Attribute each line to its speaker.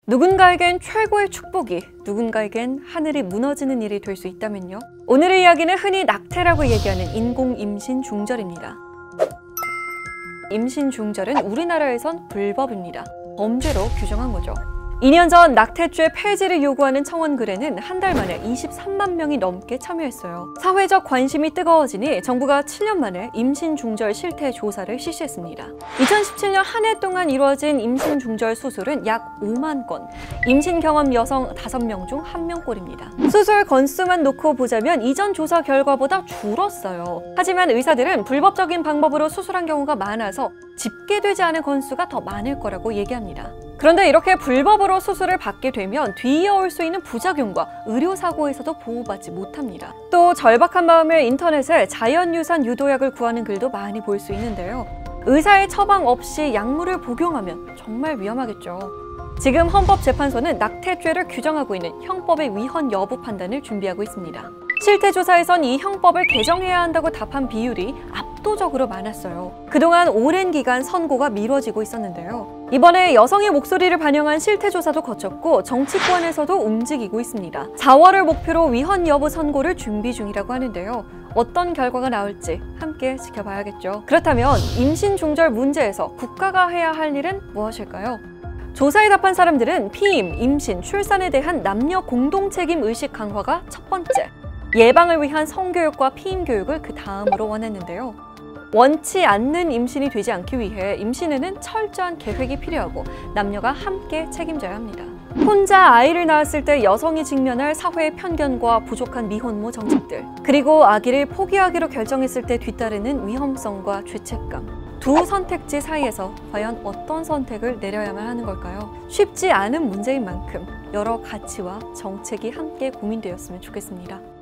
Speaker 1: 누군가에겐 최고의 축복이, 누군가에겐 하늘이 무너지는 일이 될 수 있다면요. 오늘의 이야기는 흔히 낙태라고 얘기하는 인공 임신 중절입니다. 임신 중절은 우리나라에선 불법입니다. 범죄로 규정한 거죠. 2년 전 낙태죄 폐지를 요구하는 청원 글에는 한 달 만에 23만 명이 넘게 참여했어요. 사회적 관심이 뜨거워지니 정부가 7년 만에 임신 중절 실태 조사를 실시했습니다. 2017년 한 해 동안 이루어진 임신 중절 수술은 약 5만 건, 임신 경험 여성 5명 중 1명꼴입니다. 수술 건수만 놓고 보자면 이전 조사 결과보다 줄었어요. 하지만 의사들은 불법적인 방법으로 수술한 경우가 많아서 집계되지 않은 건수가 더 많을 거라고 얘기합니다. 그런데 이렇게 불법으로 수술을 받게 되면 뒤이어올 수 있는 부작용과 의료사고에서도 보호받지 못합니다. 또 절박한 마음에 인터넷에 자연유산 유도약을 구하는 글도 많이 볼 수 있는데요. 의사의 처방 없이 약물을 복용하면 정말 위험하겠죠. 지금 헌법재판소는 낙태죄를 규정하고 있는 형법의 위헌 여부 판단을 준비하고 있습니다. 실태조사에선 이 형법을 개정해야 한다고 답한 비율이 압도적으로 많았어요. 그동안 오랜 기간 선고가 미뤄지고 있었는데요. 이번에 여성의 목소리를 반영한 실태조사도 거쳤고 정치권에서도 움직이고 있습니다. 4월을 목표로 위헌 여부 선고를 준비 중이라고 하는데요. 어떤 결과가 나올지 함께 지켜봐야겠죠. 그렇다면 임신 중절 문제에서 국가가 해야 할 일은 무엇일까요? 조사에 답한 사람들은 피임, 임신, 출산에 대한 남녀 공동책임 의식 강화가 첫 번째, 예방을 위한 성교육과 피임 교육을 그 다음으로 원했는데요. 원치 않는 임신이 되지 않기 위해 임신에는 철저한 계획이 필요하고 남녀가 함께 책임져야 합니다. 혼자 아이를 낳았을 때 여성이 직면할 사회의 편견과 부족한 미혼모 정책들, 그리고 아기를 포기하기로 결정했을 때 뒤따르는 위험성과 죄책감, 두 선택지 사이에서 과연 어떤 선택을 내려야만 하는 걸까요? 쉽지 않은 문제인 만큼 여러 가치와 정책이 함께 고민되었으면 좋겠습니다.